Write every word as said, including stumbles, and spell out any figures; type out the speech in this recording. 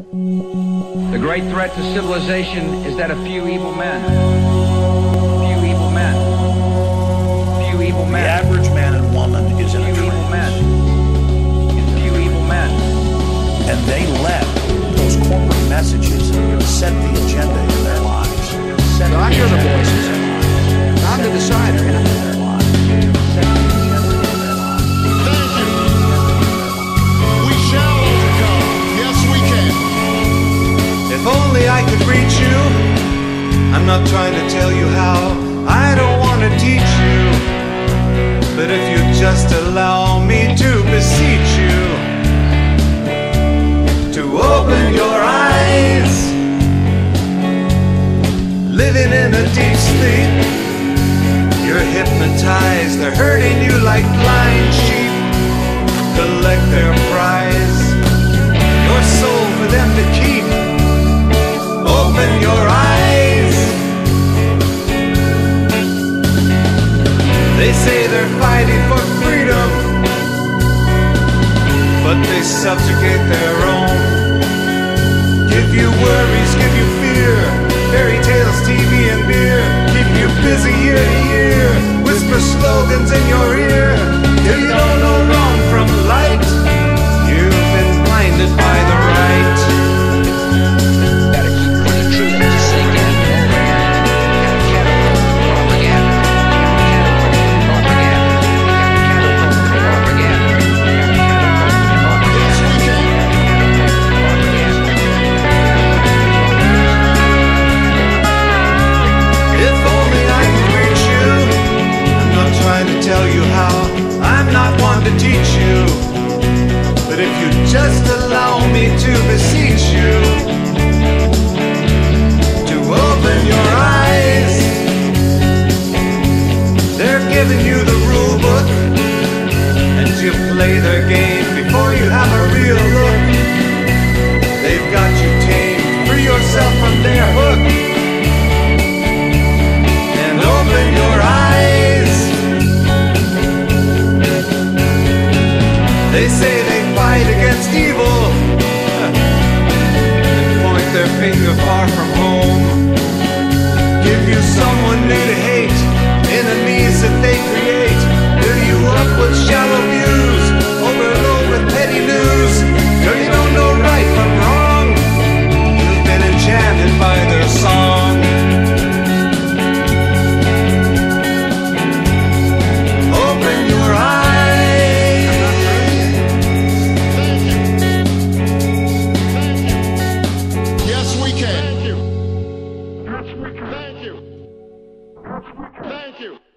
The great threat to civilization is that of few evil men. Few evil men. Few evil men. The average man and woman is in a Few evil men. trance. Few evil men. And they let those corporate messages set the agenda in their lives. Set So I hear the voices. I'm the decider. You know? their lives. Set the agenda in their lives. Thank you. We shall overcome. Yes, we can. If only I could reach you. I'm not trying to tell you how. I don't want to teach you. But if you just allow me to beseech you to open your eyes, living in a deep sleep, you're hypnotized. They're herding you like blind sheep. Collect their prize, your soul for them to keep. Open your eyes. They say they're fighting for freedom, but they subjugate their own. Give you worries, give you fear, fairy tales, T V and beer. Keep you busy year to year, whisper slogans in your ear. Till you don't know wrong from light. You've been blinded by the right. Gotta keep for the truth to sink in. Gotta catapult propaganda. Gotta catapult propaganda. Gotta catapult propaganda. Yes, we can. If only I could reach you. I'm not trying to tell you how. I'm not one to teach you. But if you just allow me to beseech you to open your eyes, they're giving you the rule book, and you play their game before you have a real look. They've got you tamed. Free yourself from their hook and open your eyes. They say they fight against evil and point their finger far from home. Give you someone new to hate, enemies that they create. Fill you up with shallow views, overload with petty news. Till you don't know right from wrong. You've been enchanted by their song. Open your eyes. Yes, we can. Thank you. Yes, we can. Thank you. Yes, we can. Thank you.